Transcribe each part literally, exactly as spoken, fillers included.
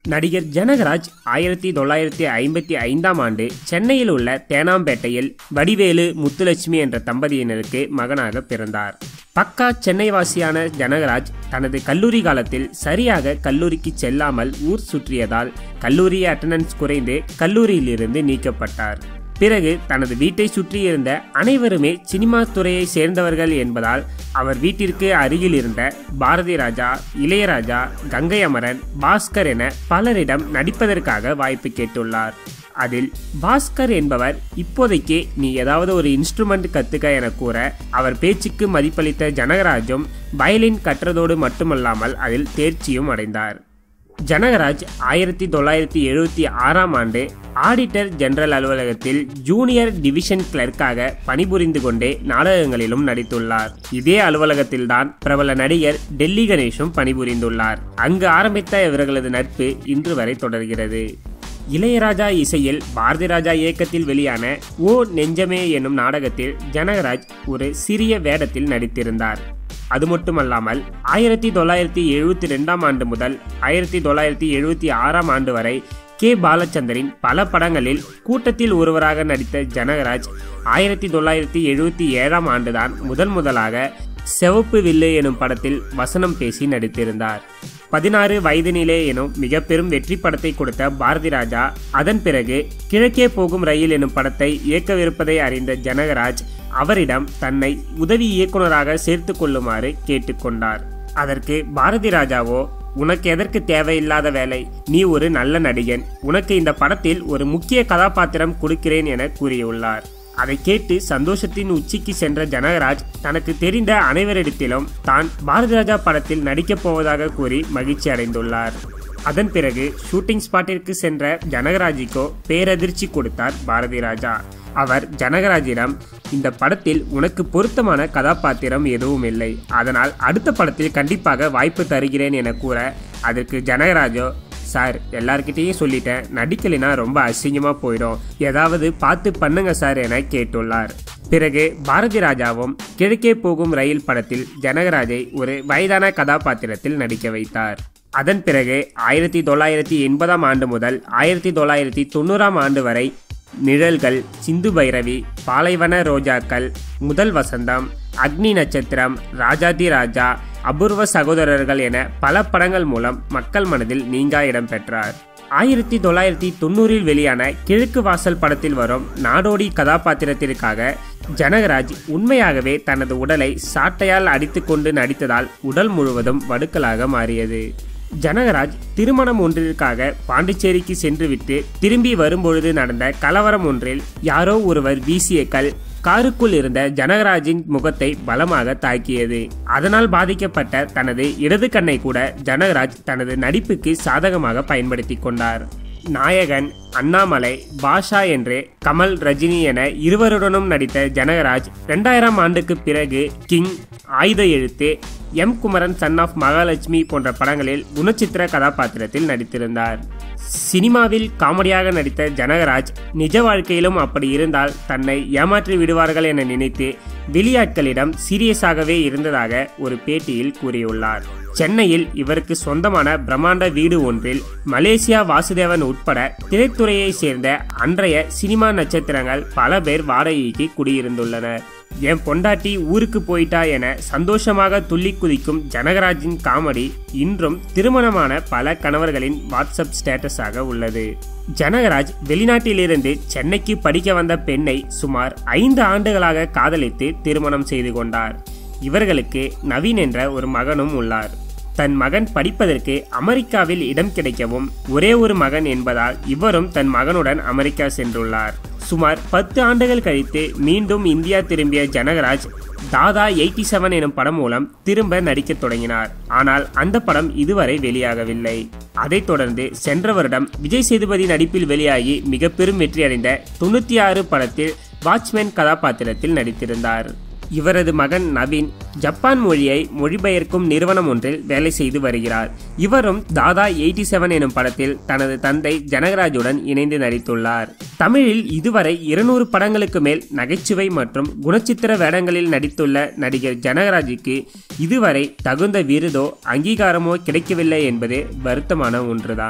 நடிகர் ஜனகராஜ் ஆயிரத்தி தொள்ளாயிரத்தி ஐம்பத்தி ஐந்தாம் ஆண்டு சென்னையில் உள்ள தேனாம்பேட்டையில் வடிவேலு முத்துலட்சுமி என்ற தம்பதியினருக்கு மகனாக பிறந்தார். பக்கா சென்னைவாசியான ஜனகராஜ் தனது கல்லூரி காலத்தில் சரியாக கல்லூரிக்கு செல்லாமல் ஊர் சுற்றியதால் கல்லூரி அட்டெண்டன்ஸ் குறைந்து கல்லூரியிலிருந்து நீக்கப்பட்டார். பிறகு தனது வீட்டை சுற்றியிருந்த அனைவருமே சினிமா துறையை சேர்ந்தவர்கள் என்பதால் அவர் வீட்டிற்கு அருகில் இருந்த பாரதி ராஜா, இளையராஜா, கங்கை அமரன், பாஸ்கர் என பலரிடம் நடிப்பதற்காக வாய்ப்பு கேட்டுள்ளார். அதில் பாஸ்கர் என்பவர் இப்போதைக்கு நீ ஏதாவது ஒரு இன்ஸ்ட்ருமெண்ட் கத்துக்க என கூற அவர் பேச்சுக்கு மதிப்பளித்த ஜனகராஜும் வயலின் கற்றதோடு மட்டுமல்லாமல் அதில் தேர்ச்சியும் அடைந்தார். ஜனகராஜ் ஆயிரத்தி தொள்ளாயிரத்தி எழுபத்தி ஆறாம் ஆண்டு ஆடிட்டர் ஜெனரல் அலுவலகத்தில் ஜூனியர் டிவிஷன் கிளர்க்காக பணிபுரிந்து கொண்டே நாடகங்களிலும் நடித்துள்ளார். இதே அலுவலகத்தில்தான் பிரபல நடிகர் டெல்லி கணேஷும் பணிபுரிந்துள்ளார். அங்கு ஆரம்பித்த இவர்களது நட்பு இன்று வரை தொடர்கிறது. இளையராஜா இசையில் பாரதி ராஜா இயக்கத்தில் வெளியான ஓ நெஞ்சமே என்னும் நாடகத்தில் ஜனகராஜ் ஒரு சிறிய வேடத்தில் நடித்திருந்தார். அது மட்டுமல்லாமல் ஆயிரத்தி தொள்ளாயிரத்தி எழுபத்தி ரெண்டாம் ஆண்டு முதல் ஆயிரத்தி தொள்ளாயிரத்தி எழுபத்தி ஆறாம் ஆண்டு வரை கே பாலச்சந்தரின் பல படங்களில் கூட்டத்தில் ஒருவராக நடித்த ஜனகராஜ் ஆயிரத்தி தொள்ளாயிரத்தி எழுபத்தி ஏழாம் ஆண்டுதான் முதன் முதலாக சிவப்பு வில்லு எனும் படத்தில் வசனம் பேசி நடித்திருந்தார். பதினாறு வயதினிலே எனும் மிக பெரும் வெற்றி படத்தை கொடுத்த பாரதி ராஜா அதன் பிறகு கிழக்கே போகும் ரயில் எனும் படத்தை இயக்கவிருப்பதை அறிந்த ஜனகராஜ் அவரிடம் தன்னை உதவி இயக்குநராக சேர்த்து கொள்ளுமாறு கேட்டுக்கொண்டார். அதற்கு பாரதி ராஜாவோ, உனக்கு எதற்கு தேவையில்லாத வேலை, நீ ஒரு நல்ல நடிகன், உனக்கு இந்த படத்தில் ஒரு முக்கிய கதாபாத்திரம் கொடுக்கிறேன் என கூறியுள்ளார். அதை கேட்டு சந்தோஷத்தின் உச்சிக்கு சென்ற ஜனகராஜ் தனக்கு தெரிந்த அனைவரிடத்திலும் தான் பாரதி ராஜா படத்தில் நடிக்கப் போவதாக கூறி மகிழ்ச்சி அடைந்துள்ளார். அதன் பிறகு ஷூட்டிங் ஸ்பாட்டிற்கு சென்ற ஜனகராஜுக்கோ பேரதிர்ச்சி கொடுத்தார் பாரதி ராஜா. அவர் ஜனகராஜிடம், இந்த படத்தில் உனக்கு பொருத்தமான கதாபாத்திரம் எதுவும் இல்லை, அதனால் அடுத்த படத்தில் கண்டிப்பாக வாய்ப்பு தருகிறேன் என கூற அதற்கு ஜனகராஜோ, சார் எல்லார்கிட்டையும் சொல்லிட்டேன், நடிக்கலைனா ரொம்ப அசிங்கமா போயிடும், ஏதாவது பார்த்து பண்ணுங்க சார் என கேட்டுள்ளார். பிறகு பாரதி ராஜாவும் கிழக்கே போகும் ரயில் படத்தில் ஜனகராஜை ஒரு வயதான கதாபாத்திரத்தில் நடிக்க வைத்தார். அதன் பிறகு ஆயிரத்தி தொள்ளாயிரத்தி எண்பதாம் ஆண்டு முதல் ஆயிரத்தி தொள்ளாயிரத்தி தொண்ணூறாம் ஆண்டு வரை நிழல்கள், சிந்து பைரவி, பாலைவன ரோஜாக்கள், முதல் வசந்தம், அக்னி நட்சத்திரம், ராஜாதி ராஜா, அபூர்வ சகோதரர்கள் என பல படங்கள் மூலம் மக்கள் மனதில் நீங்கா இடம் பெற்றார். ஆயிரத்தி தொள்ளாயிரத்தி தொண்ணூறில் வெளியான கிழக்கு வாசல் படத்தில் வரும் நாடோடி கதாபாத்திரத்திற்காக ஜனகராஜ் உண்மையாகவே தனது உடலை சாட்டையால் அடித்து கொண்டு நடித்ததால் உடல் முழுவதும் வடுக்கலாக மாறியது. ஜனகராஜ் திருமணம் ஒன்றிற்காக பாண்டிச்சேரிக்கு சென்றுவிட்டு திரும்பி வரும்பொழுது நடந்த கலவரம் ஒன்றில் யாரோ ஒருவர் வீசிய கல் காருக்குள் இருந்த ஜனகராஜின் முகத்தை பலமாக தாக்கியது. அதனால் பாதிக்கப்பட்ட தனது இடது கண்ணை கூட ஜனகராஜ் தனது நடிப்புக்கு சாதகமாக பயன்படுத்தி கொண்டார். நாயகன், அண்ணாமலை, பாஷா என்று கமல், ரஜினி என இருவருடனும் நடித்த ஜனகராஜ் இரண்டாயிரம் ஆண்டுக்கு பிறகு King, Aayutha Ezhuthu, M Kumaran son of Mahalakshmi போன்ற படங்களில் குணச்சித்திர கதாபாத்திரத்தில் நடித்திருந்தார். சினிமாவில் காமெடியாக நடித்த ஜனகராஜ் நிஜ வாழ்க்கையிலும் அப்படி இருந்தால் தன்னை ஏமாற்றி விடுவார்கள் என நினைத்து வெளியாட்களிடம் சீரியஸாகவே இருந்ததாக ஒரு பேட்டியில் கூறியுள்ளார். சென்னையில் இவருக்கு சொந்தமான பிரம்மாண்ட வீடு ஒன்றில் மலேசியா வாசுதேவன் உட்பட திரைத்துறையை சேர்ந்த அன்றைய சினிமா நட்சத்திரங்கள் பல பேர் வாடகைக்கு குடியிருந்துள்ளனர். என் பொண்டாட்டி ஊருக்கு போயிட்டா என சந்தோஷமாக துள்ளி குதிக்கும் ஜனகராஜின் காமெடி இன்றும் திருமணமான பல கணவர்களின் வாட்ஸ்அப் ஸ்டேட்டஸாக உள்ளது. ஜனகராஜ் வெளிநாட்டிலிருந்து சென்னைக்கு படிக்க வந்த பெண்ணை சுமார் ஐந்து ஆண்டுகளாக காதலித்து திருமணம் செய்து கொண்டார். இவர்களுக்கு நவீன் என்ற ஒரு மகனும் உள்ளார். தன் மகன் படிப்பதற்கு அமெரிக்காவில் இடம் கிடைக்கவும் ஒரே ஒரு மகன் என்பதால் இவரும் தன் மகனுடன் அமெரிக்கா சென்றுள்ளார். சுமார் பத்து ஆண்டுகள் கழித்து மீண்டும் இந்தியா திரும்பிய ஜனகராஜ் தாதா எயிட்டி செவன் எனும் படம் மூலம் திரும்ப நடிக்க தொடங்கினார். ஆனால் அந்த படம் இதுவரை வெளியாகவில்லை. அதைத் தொடர்ந்து சென்ற வருடம் விஜய் சேதுபதி நடிப்பில் வெளியாகி மிக பெரும் வெற்றி அடைந்த தொண்ணூற்றி ஆறு படத்தில் வாட்ச்மேன் கதாபாத்திரத்தில் நடித்திருந்தார். இவரது மகன் நவீன் ஜப்பான் மொழியை மொழிபெயர்க்கும் நிறுவனம் ஒன்றில் வேலை செய்து வருகிறார். இவரும் தாதா எயிட்டி செவன் எனும் படத்தில் தனது தந்தை ஜனகராஜுடன் இணைந்து நடித்துள்ளார். தமிழில் இதுவரை இருநூறு படங்களுக்கு மேல் நகைச்சுவை மற்றும் குணச்சித்திர வேடங்களில் நடித்துள்ள நடிகர் ஜனகராஜுக்கு இதுவரை தகுந்த விருதோ அங்கீகாரமோ கிடைக்கவில்லை என்பது வருத்தமான ஒன்றுதான்.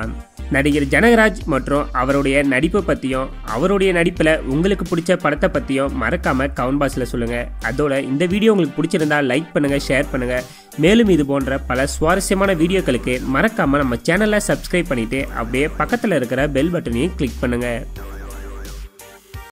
நடிகர் ஜனகராஜ் மற்றும் அவருடைய நடிப்பை பற்றியும் அவருடைய நடிப்பில் உங்களுக்கு பிடிச்ச படத்தை பற்றியும் மறக்காமல் கமெண்ட் பாக்ஸில் சொல்லுங்கள். அதோட இந்த வீடியோ உங்களுக்கு பிடிச்சிருந்தா லைக் பண்ணுங்கள், ஷேர் பண்ணுங்கள். மேலும் இது போன்ற பல சுவாரஸ்யமான வீடியோக்களுக்கு மறக்காமல் நம்ம சேனலை சப்ஸ்கிரைப் பண்ணிவிட்டு அப்படியே பக்கத்தில் இருக்கிற பெல் பட்டனையும் கிளிக் பண்ணுங்கள்.